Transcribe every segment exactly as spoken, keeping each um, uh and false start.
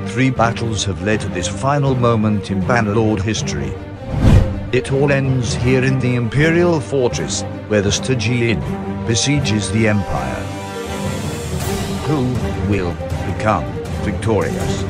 Three battles have led to this final moment in Bannerlord history. It all ends here in the Imperial Fortress, where the Stygian besieges the Empire. Who will become victorious?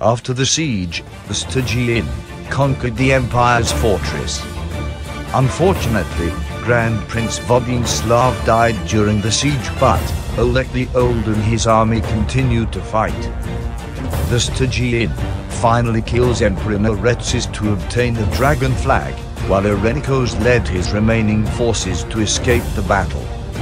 After the siege, the Stygian conquered the empire's fortress. Unfortunately, Grand Prince Vodinslav died during the siege, but Oleg the Old and his army continued to fight. The Stygian finally kills Emperor Naretsis to obtain the dragon flag, while Irenikos led his remaining forces to escape the battle.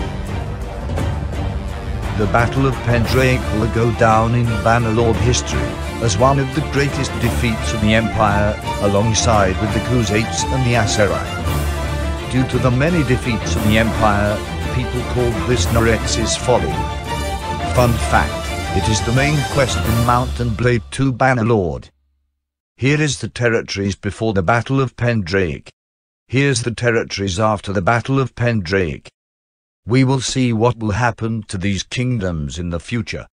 The Battle of Pendraic will go down in Bannerlord history as one of the greatest defeats of the Empire, alongside with the Khuzaits and the Aserai. Due to the many defeats of the Empire, people called this Naretsis folly. Fun fact, it is the main quest in Mount and Blade two Bannerlord. Here is the territories before the Battle of Pendraic. Here's the territories after the Battle of Pendraic. We will see what will happen to these kingdoms in the future.